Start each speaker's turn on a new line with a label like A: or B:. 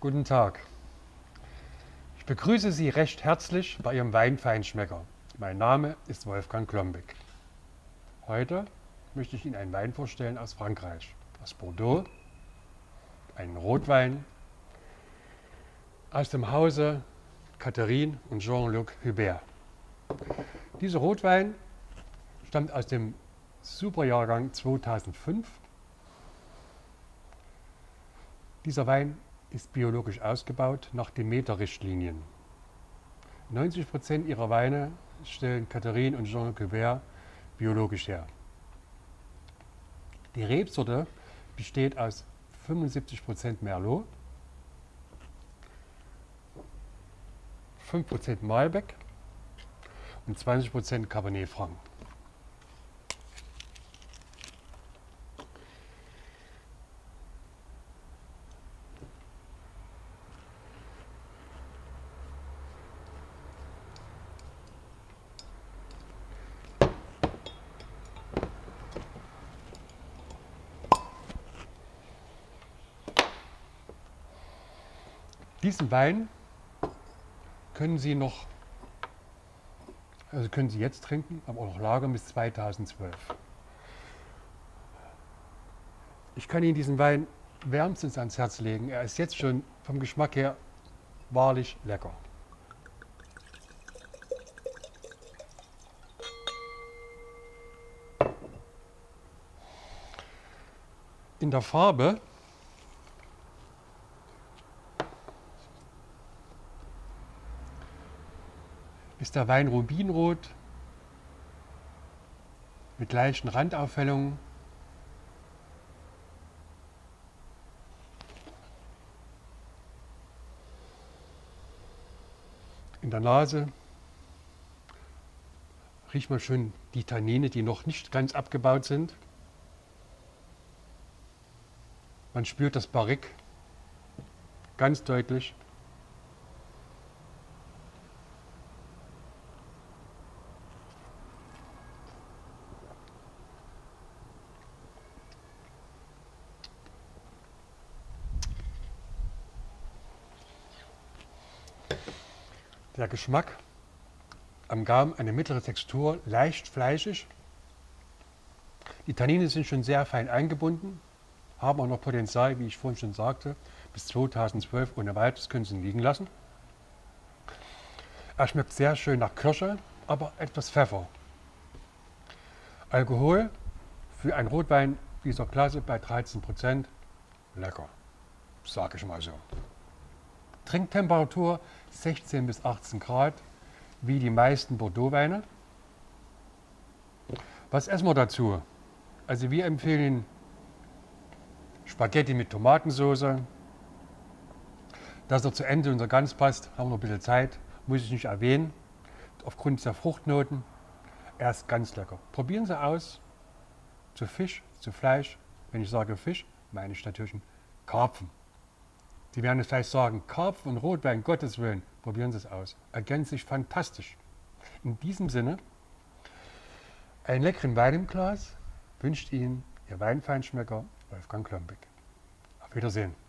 A: Guten Tag. Ich begrüße Sie recht herzlich bei Ihrem Weinfeinschmecker. Mein Name ist Wolfgang Klombeck. Heute möchte ich Ihnen einen Wein vorstellen aus Frankreich, aus Bordeaux, einen Rotwein aus dem Hause Catherine und Jean-Luc Hubert. Dieser Rotwein stammt aus dem Superjahrgang 2005. Dieser Wein ist biologisch ausgebaut nach den Demeter-Richtlinien. 90% ihrer Weine stellen Catherine und Jean-Luc Hubert biologisch her. Die Rebsorte besteht aus 75% Merlot, 5% Malbec und 20% Cabernet Franc. Diesen Wein können Sie jetzt trinken, aber auch noch lagern bis 2012. Ich kann Ihnen diesen Wein wärmstens ans Herz legen. Er ist jetzt schon vom Geschmack her wahrlich lecker. In der Farbe ist der Wein rubinrot mit leichten Randaufhellungen. In der Nase riecht man schon die Tannine, die noch nicht ganz abgebaut sind. Man spürt das Barrique ganz deutlich. Der Geschmack am Gaumen, eine mittlere Textur, leicht fleischig. Die Tannine sind schon sehr fein eingebunden, haben auch noch Potenzial, wie ich vorhin schon sagte, bis 2012 ohne weiteres können Sie ihn liegen lassen. Er schmeckt sehr schön nach Kirsche, aber etwas Pfeffer. Alkohol für einen Rotwein dieser Klasse bei 13%, lecker, sage ich mal so. Trinktemperatur 16 bis 18 Grad, wie die meisten Bordeaux-Weine. Was essen wir dazu? Also wir empfehlen Spaghetti mit Tomatensauce. Dass er zu Ende unser Gans passt, haben wir noch ein bisschen Zeit, muss ich nicht erwähnen. Aufgrund der Fruchtnoten, er ist ganz lecker. Probieren Sie aus, zu Fisch, zu Fleisch. Wenn ich sage Fisch, meine ich natürlich Karpfen. Sie werden es vielleicht sagen, Karpfen und Rotwein, Gottes Willen, probieren Sie es aus. Ergänzt sich fantastisch. In diesem Sinne, einen leckeren Wein im Glas wünscht Ihnen Ihr Weinfeinschmecker Wolfgang Klombeck. Auf Wiedersehen.